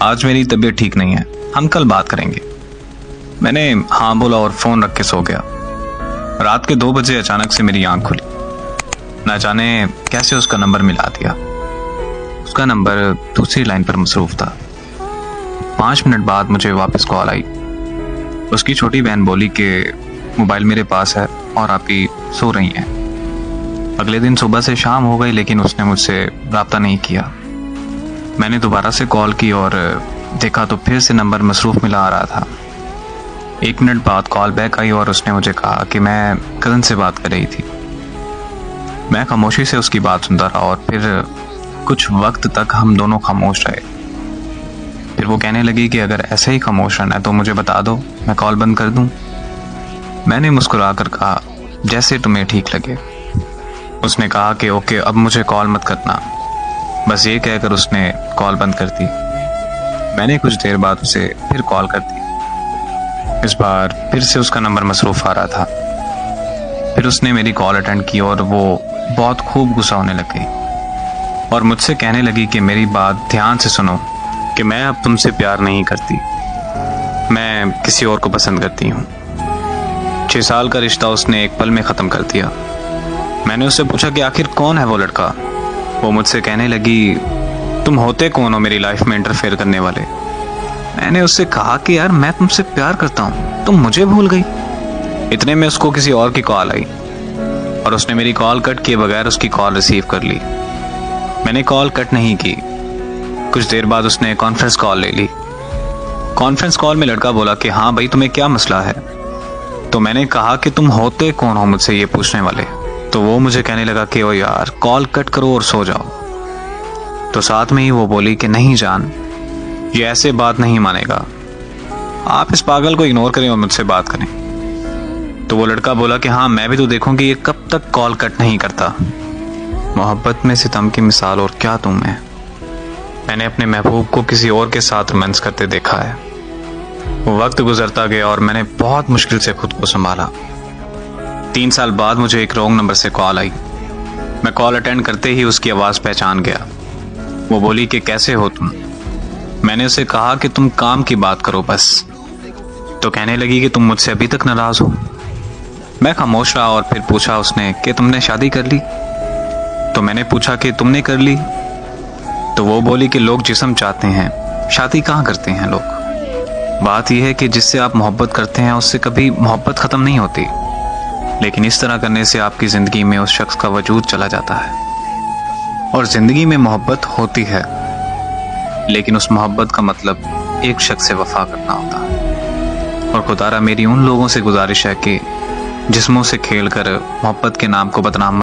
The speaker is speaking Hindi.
आज मेरी तबीयत ठीक नहीं है, हम कल बात करेंगे। मैंने हाँ बोला और फोन रख के सो गया। रात के 2 बजे अचानक से मेरी आंख खुली। न जाने कैसे उसका नंबर मिला दिया। उसका नंबर दूसरी लाइन पर मसरूफ था। 5 मिनट बाद मुझे वापस कॉल आई। उसकी छोटी बहन बोली कि मोबाइल मेरे पास है और आप ही सो रही हैं। अगले दिन सुबह से शाम हो गई लेकिन उसने मुझसे रब्ता नहीं किया। मैंने दोबारा से कॉल की और देखा तो फिर से नंबर मसरूफ मिला आ रहा था। 1 मिनट बाद कॉल बैक आई और उसने मुझे कहा कि मैं कज़न से बात कर रही थी। मैं खामोशी से उसकी बात सुनता रहा और फिर कुछ वक्त तक हम दोनों खामोश रहे। फिर वो कहने लगी कि अगर ऐसे ही खामोश रहना है तो मुझे बता दो, मैं कॉल बंद कर दूं। मैंने मुस्कुरा कर कहा, जैसे तुम्हें ठीक लगे। उसने कहा कि ओके, अब मुझे कॉल मत करना। बस ये कहकर उसने कॉल बंद कर दी। मैंने कुछ देर बाद उसे फिर कॉल कर दी। इस बार फिर से उसका नंबर मसरूफ आ रहा था। फिर उसने मेरी कॉल अटेंड की और वो बहुत खूब गुस्सा होने लग गई और मुझसे कहने लगी कि मेरी बात ध्यान से सुनो कि मैं अब तुमसे प्यार नहीं करती, मैं किसी और को पसंद करती हूँ। 6 साल का रिश्ता उसने एक पल में ख़त्म कर दिया। मैंने उससे पूछा कि आखिर कौन है वो लड़का। वो मुझसे कहने लगी, तुम होते कौन हो मेरी लाइफ में इंटरफेयर करने वाले। मैंने उससे कहा कि यार मैं तुमसे प्यार करता हूँ, तुम मुझे भूल गई। इतने में उसको किसी और की कॉल आई और उसने मेरी कॉल कट किए बगैर उसकी कॉल रिसीव कर ली। मैंने कॉल कट नहीं की। कुछ देर बाद उसने कॉन्फ्रेंस कॉल ले ली। कॉन्फ्रेंस कॉल में लड़का बोला कि हाँ भाई, तुम्हें क्या मसला है। तो मैंने कहा कि तुम होते कौन हो मुझसे ये पूछने वाले। तो वो मुझे कहने लगा कि ओ यार, कॉल कट करो और सो जाओ। तो साथ में ही वो बोली कि नहीं जान, ये ऐसे बात नहीं मानेगा, आप इस पागल को इग्नोर करें और मुझसे बात करें। तो वो लड़का बोला कि हाँ, मैं भी तो देखूं कि ये कब तक कॉल कट नहीं करता। मोहब्बत में सितम की मिसाल और क्या तुम है। मैंने अपने महबूब को किसी और के साथ रोमांस करते देखा है। वो वक्त गुजरता गया और मैंने बहुत मुश्किल से खुद को संभाला। 3 साल बाद मुझे एक रॉन्ग नंबर से कॉल आई। मैं कॉल अटेंड करते ही उसकी आवाज़ पहचान गया। वो बोली कि कैसे हो तुम। मैंने उसे कहा कि तुम काम की बात करो बस। तो कहने लगी कि तुम मुझसे अभी तक नाराज हो। मैं खामोश रहा और फिर पूछा उसने कि तुमने शादी कर ली। तो मैंने पूछा कि तुमने कर ली। तो वो बोली कि लोग जिस्म चाहते हैं, शादी कहाँ करते हैं लोग। बात यह है कि जिससे आप मोहब्बत करते हैं उससे कभी मोहब्बत ख़त्म नहीं होती, लेकिन इस तरह करने से आपकी ज़िंदगी में उस शख्स का वजूद चला जाता है। और ज़िंदगी में मोहब्बत होती है, लेकिन उस मोहब्बत का मतलब एक शख्स से वफा करना होता है। और खुदारा मेरी उन लोगों से गुजारिश है कि जिस्मों से खेलकर मोहब्बत के नाम को बदनाम